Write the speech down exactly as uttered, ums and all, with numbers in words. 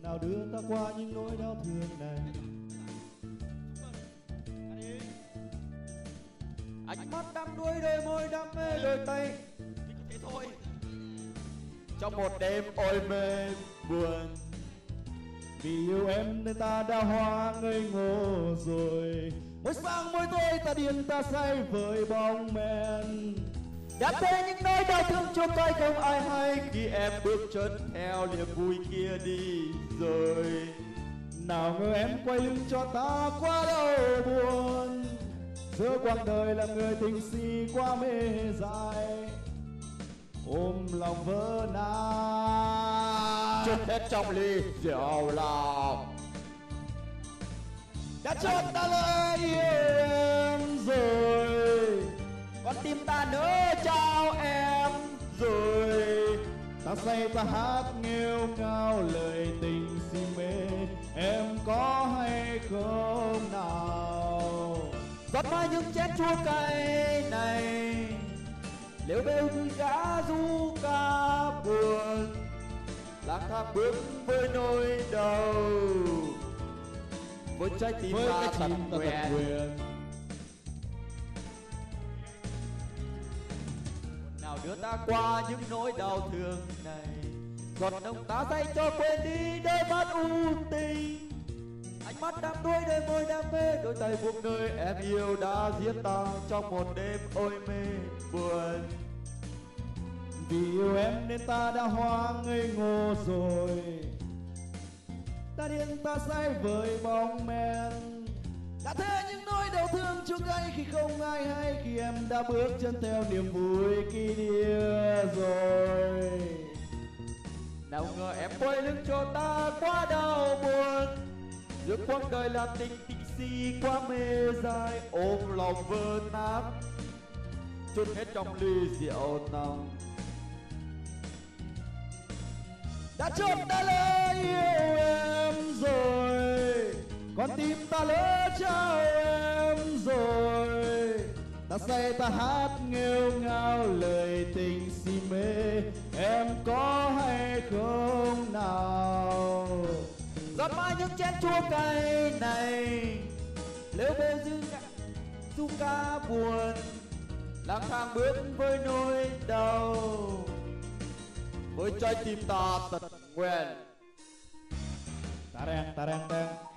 nào đưa ta qua những nỗi đau thương này. Ánh mắt đắm đuối, đôi môi đam mê, đôi tay chỉ có thế thôi. trong một đêm ôi mê buồn. Vì yêu em nên ta đã hoa ngây ngô rồi. Mỗi sáng mỗi tối ta điên ta say với bóng men. Đã thế những nỗi đau thương cho cay không ai hay khi em bước chân theo niềm vui kia đi rồi. Nào ngờ em quay lưng cho ta quá đau buồn. Giữa quãng đời là người tình si quá mê dại, ôm lòng vỡ nát Chút hết trong ly rượu lòng. đã chót ta lời yêu em rồi, Con tim ta nỡ trao em rồi. ta say ta hát nghêu ngao lời tình si mê. Em có hay không nào? Giọt mai những chén chua cay này, liễu bêu như gã du ca buồn, lang thang bước với nỗi đau, với trái tim với ta cái tận chim ta nguyện. tận nguyện. Nào đưa ta qua những nỗi đau thương này, giọt nồng ta say cho quên đi đôi mắt u tình. Ánh mắt đắm đuối, đôi môi đam mê, đôi tay buông nơi em yêu đã giết ta trong một đêm ôi mê buồn. Vì yêu em nên ta đã hoa ngây ngô rồi. Ta điên ta say với bóng men. Đã thế những nỗi đau thương chua cay khi không ai hay, khi em đã bước chân theo niềm vui kỳ địa rồi. Nào ngờ em quay lưng cho ta quá đau buồn. Giữa quãng đời là tình tình si quá mê dại, ôm lòng vỡ nát chút hết trong ly rượu nồng. Đã chót ta lỡ yêu em rồi, con tim ta lỡ trao em rồi. Ta say ta hát nghêu ngao lời tình si mê. Em có hay không nào? Giọt mai những chén chua cay này, liễu bêu dư ca, du ca buồn, lang thang bước với nỗi đau, với trái tim ta tật nguyện. Ta đang ta đang đang